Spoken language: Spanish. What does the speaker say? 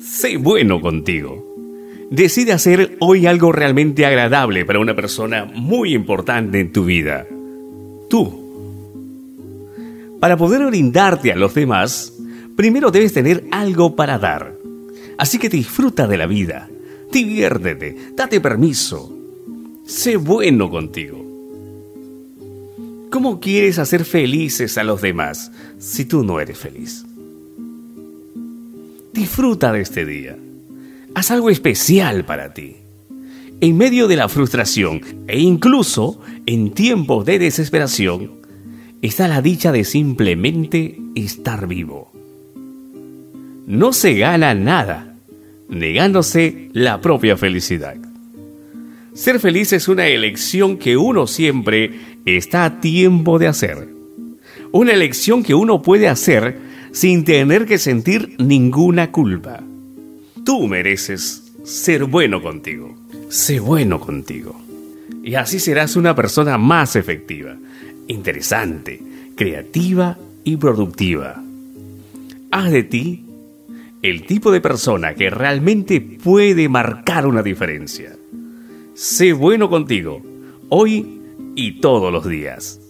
Sé bueno contigo. Decide hacer hoy algo realmente agradable para una persona muy importante en tu vida. Tú. Para poder brindarte a los demás, primero debes tener algo para dar. Así que disfruta de la vida, diviértete, date permiso. Sé bueno contigo. ¿Cómo quieres hacer felices a los demás si tú no eres feliz? Disfruta de este día. Haz algo especial para ti. En medio de la frustración e incluso en tiempos de desesperación, está la dicha de simplemente estar vivo. No se gana nada negándose la propia felicidad. Ser feliz es una elección que uno siempre está a tiempo de hacer. Una elección que uno puede hacer sin tener que sentir ninguna culpa. Tú mereces ser bueno contigo. Sé bueno contigo. Y así serás una persona más efectiva, interesante, creativa y productiva. Haz de ti el tipo de persona que realmente puede marcar una diferencia. Sé bueno contigo, hoy y todos los días.